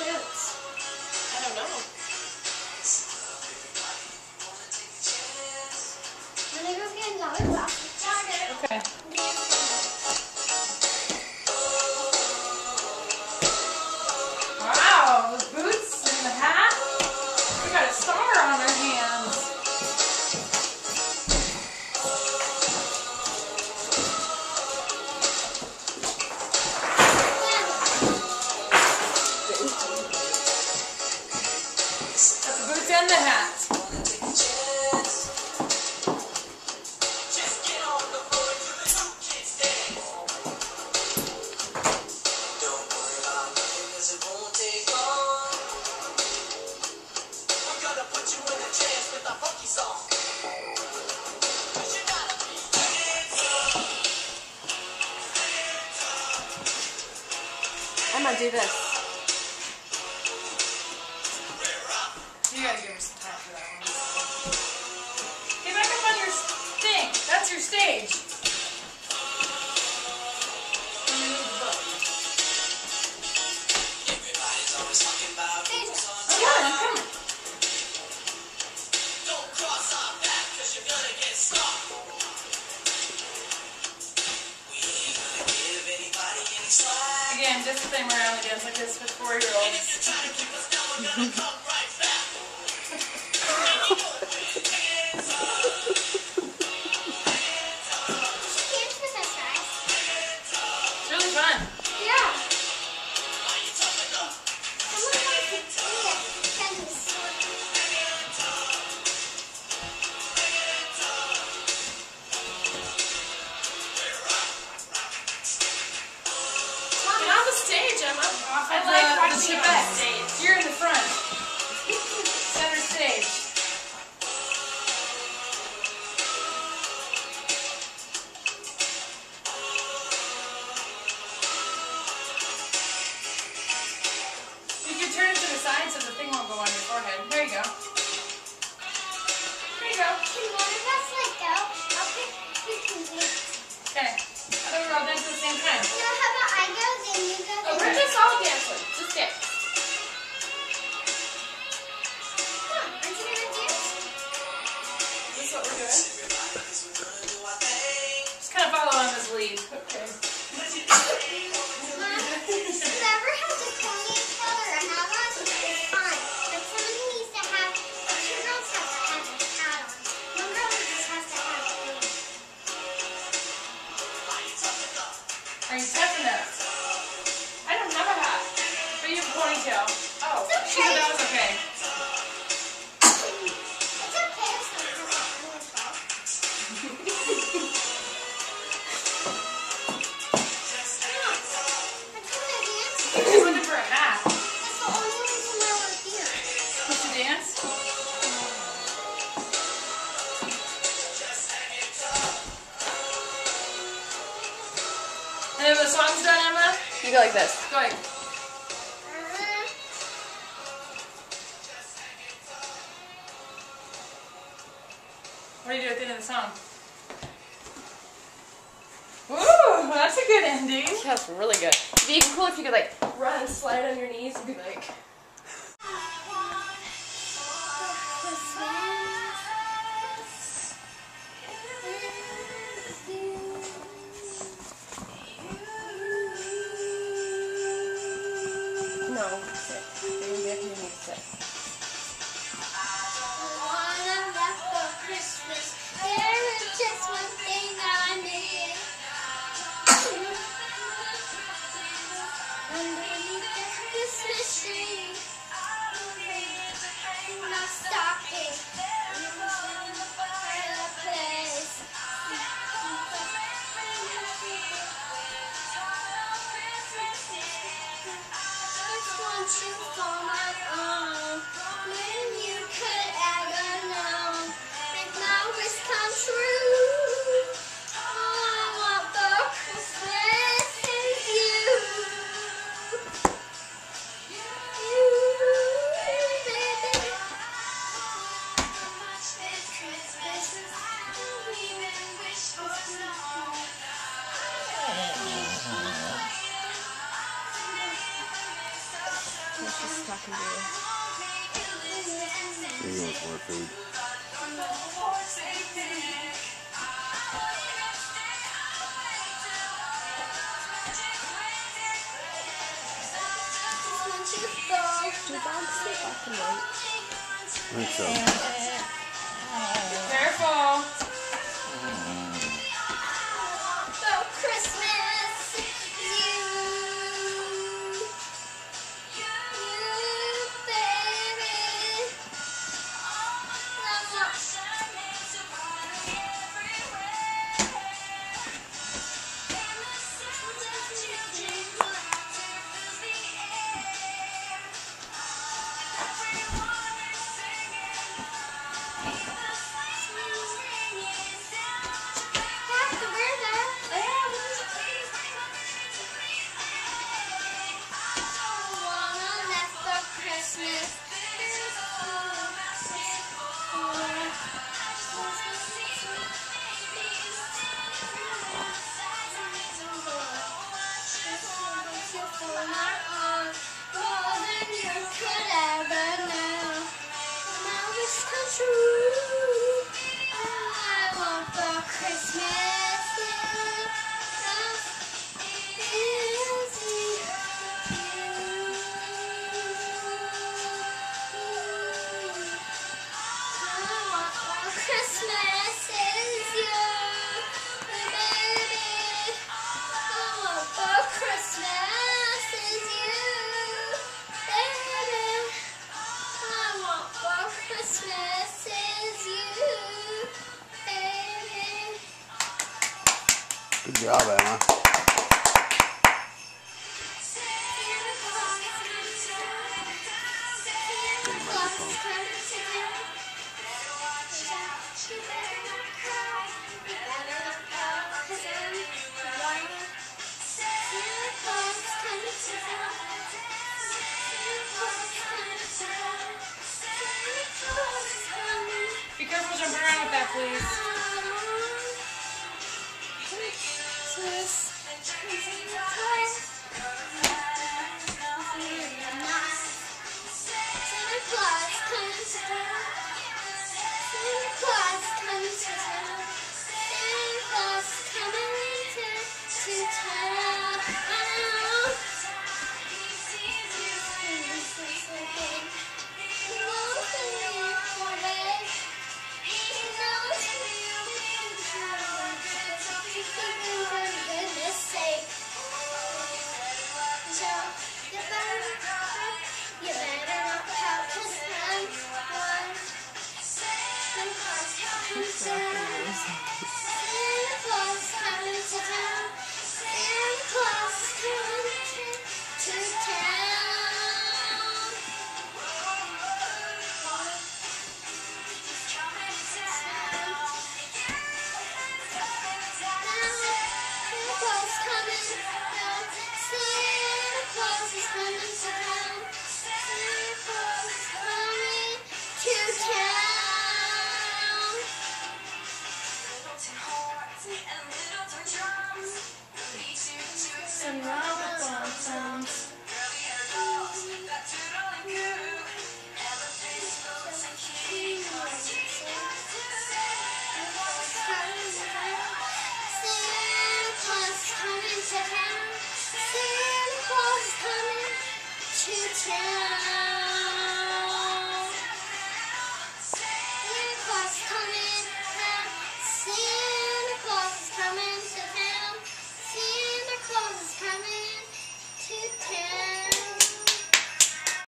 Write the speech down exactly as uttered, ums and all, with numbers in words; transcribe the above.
boots? I don't know. I'm gonna go get another box. Okay. Wow, the boots and the hat. We got a star on our hands. Got the boots and the hat. I'm gonna do this. You gotta give me some time for that one. Get back up on your thing. That's your stage. Let me move the book. I'm coming, I'm coming. Don't cross our path, cause you're gonna get stuck. We ain't gonna give anybody any slack. Again, just the thing where I only dance like this with four-year-olds. If you try to keep us down, we're gonna come right back. Hands up. Dance with us, guys. It's really fun. Yeah. Are you tough enough? Someone wants to do it. Tennis. Get on the stage, Emma. Off I of like the, watching the you on Chevette. stage. You're in the front. Center stage. You can turn it to the side so the thing won't go on your forehead. There you go. There you go. Can one of us let go? I'll pick who can do it. Okay. I thought we were all dancing at the same time. No, how about I go, then you go, then Okay. you We're just all dancing. Just dance. Come on, aren't you gonna dance? This is what we're doing. Everybody's gonna do our thing. Just kind of follow on his lead. Okay. Whoever has a ponytail or a hat on is fine. But somebody needs to have, two girls have to have a hat on. One girl just has to have a hat. Are you tough enough? I don't have a hat. But you have a ponytail. Oh. It's She said okay. that was okay. It's okay if someone has a ponytail. Come on. Aren't you gonna dance? She's looking for a hat. That's the only reason why we're here. Did you dance? And if the song's done, Emma, You go like this. go ahead. Uh-huh. What do you do at the end of the song? Ooh, that's a good ending. Yeah, that's really good. It'd be cool if you could like run and slide on your knees and be like. No, sit. You're gonna get your knees sit. Just one thing I need. Underneath the Christmas tree, my stocking, fireplace. Just want you for my own. When you could ever know, make my wish come true. All I want for Christmas is you. You, baby. It's Christmas. Don't even wish for snow. Let's She's talking to you. You want more food? Do dogs sleep black and white? I think so. Careful. So Christmas, you, you, baby. Love, love. Have to wear that. Wanna let for Christmas. More than you could ever know. My wish come true. I want for Christmas. Is Christmas is you, baby. I want for Christmas is you, baby. I want for Christmas is you, baby. Good job, Emma. Be careful jumping around with that, please. Santa Claus comes to town. Santa Claus comes to town. Santa Claus coming to, to town. He knows the way for it. He knows for goodness sake. So you better, you better not pout 'cause I'm one. Santa Claus comes to town. Santa Claus comes to town. Santa Claus comes to, to town. Santa Claus coming to town. Santa Claus is coming to town. Santa Claus is coming to town. Some round sounds. Santa Claus coming to town. Santa Claus coming to town.